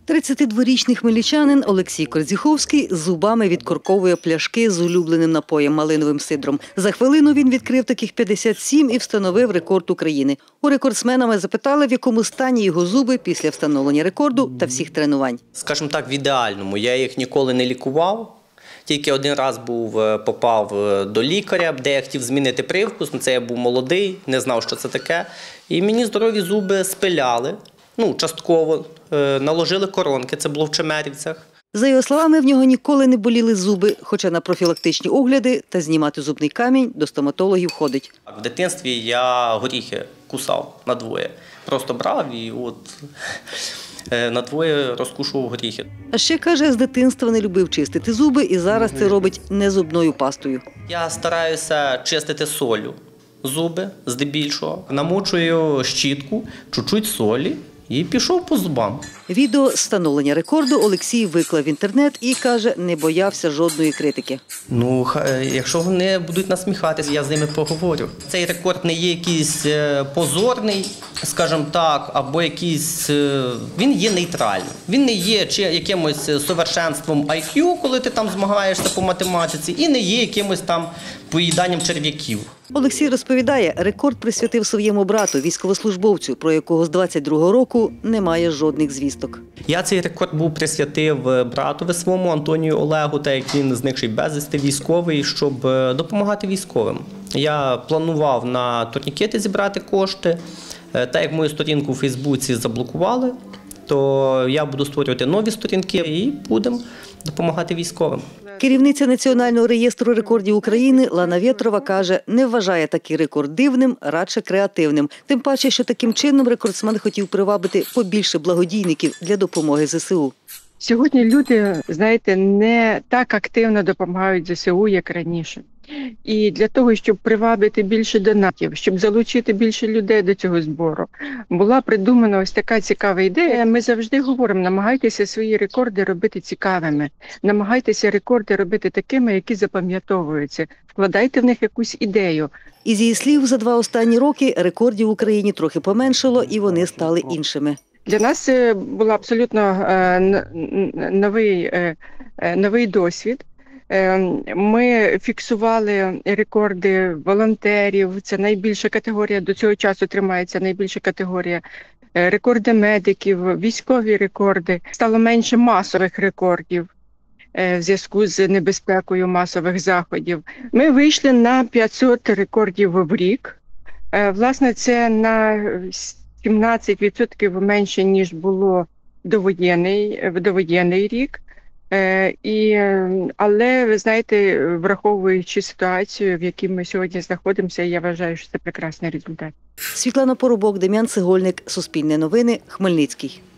32-річний хмельничанин Олексій Корзіховський зубами відкорковує пляшки з улюбленим напоєм – малиновим сидром. За хвилину він відкрив таких 57 і встановив рекорд України. У рекордсмена ми запитали, в якому стані його зуби після встановлення рекорду та всіх тренувань. Скажімо так, в ідеальному. Я їх ніколи не лікував. Тільки один раз попав до лікаря, де я хотів змінити привкус. Це я був молодий, не знав, що це таке. І мені здорові зуби спиляли, частково, наложили коронки, це було в Чемерівцях. За його словами, в нього ніколи не боліли зуби, хоча на профілактичні огляди та знімати зубний камінь до стоматологів ходить. В дитинстві я горіхи кусав надвоє. Просто брав і надвоє розкушував горіхи. А ще, каже, з дитинства не любив чистити зуби і зараз це робить не зубною пастою. Я стараюся чистити солью зуби здебільшого. Намочую щітку, чуть-чуть солі і пішов по зубам. Відео з встановлення рекорду Олексій виклав в інтернет і, каже, не боявся жодної критики. Якщо вони будуть насміхатися, я з ними поговорю. Цей рекорд не є якийсь позорний, скажімо так, або якийсь, він є нейтральним. Він не є якимось совершенством IQ, коли ти там змагаєшся по математиці, і не є якимось там поїданням черв'яків. Олексій розповідає, рекорд присвятив своєму брату, військовослужбовцю, про якого з 22-го року немає жодних звісток. Я цей рекорд був присвятив братові своєму Антонію Олегу, так як він зникший безвісти військовий, щоб допомагати військовим. Я планував на турнікети зібрати кошти. Так як мою сторінку у Фейсбуці заблокували, то я буду створювати нові сторінки і будемо допомагати військовим. Керівниця Національного реєстру рекордів України Лана Вєтрова каже, не вважає такий рекорд дивним, радше креативним. Тим паче, що таким чином рекордсмен хотів привабити побільше благодійників для допомоги ЗСУ. Сьогодні люди, знаєте, не так активно допомагають ЗСУ, як раніше. І для того, щоб привабити більше донатів, щоб залучити більше людей до цього збору, була придумана ось така цікава ідея. Ми завжди говоримо, намагайтеся свої рекорди робити цікавими, намагайтеся рекорди робити такими, які запам'ятовуються, вкладайте в них якусь ідею. Із її слів, за 2 останні роки рекордів в Україні трохи поменшало і вони стали іншими. Для нас це був абсолютно новий досвід. Ми фіксували рекорди волонтерів, це найбільша категорія, до цього часу тримається найбільша категорія, рекорди медиків, військові рекорди. Стало менше масових рекордів в зв'язку з небезпекою масових заходів. Ми вийшли на 500 рекордів в рік. Власне, це на 17% менше, ніж було в довоєнний рік. Але, ви знаєте, враховуючи ситуацію, в якій ми сьогодні знаходимося, я вважаю, що це прекрасний результат. Світлана Поробок, Дем'ян Цегольник, Суспільне новини, Хмельницький.